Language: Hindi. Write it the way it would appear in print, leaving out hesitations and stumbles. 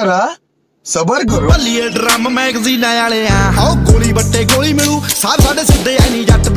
जरा सबर करो। भलिए ड्रम मैगजीन वाले आओ गोली बट्टे गोली मिलू साथ साढ़े सीधे आई नहीं जट